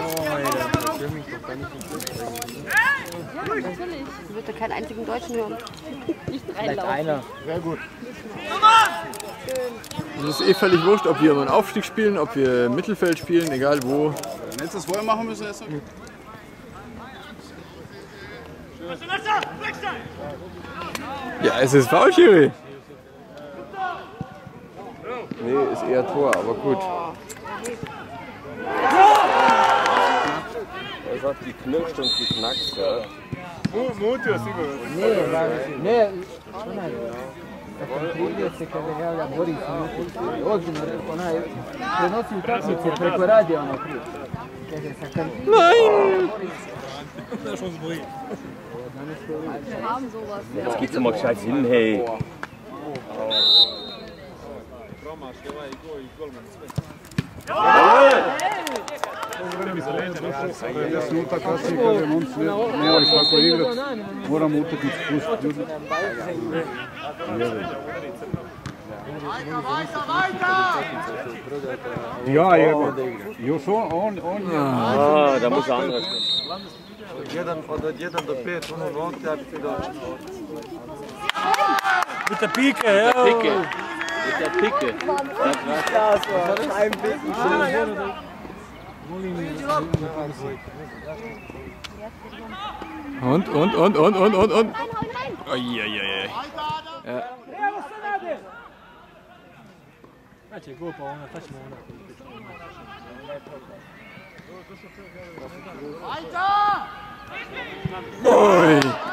Natürlich. Ich würde keinen einzigen Deutschen hören. Nicht Vielleicht reinlaufen. einer. Sehr gut. Es ist eh völlig wurscht, ob wir um einen Aufstieg spielen, ob wir im Mittelfeld spielen, egal wo. Wenn Sie das vorher machen müssen, ist okay. Ja, es ist faul, Schiri. Nee, ist eher Tor, aber gut. Das hat geknirscht und geknackt, ja. Ne, Prije se kada javlja Boris ozbiljno onaj prenosi utakmice preko radija ono prije. Kaže sa kantina. Jetzt geht's mal gescheit hin, hey. Desno minuta kasnije kaže momci nemaju kako igrati, moramo utakmicu pustiti. Ja, još on Ah, da muss er anders. Od 1 do 5, ono nokte, a bi ti doći. Mit der Pike, ja. Picke. Mit der Picke. Das war ein bisschen schön. Und. Uiuiui. Ja. Znači, gol pa ona, tačno ona. Oj.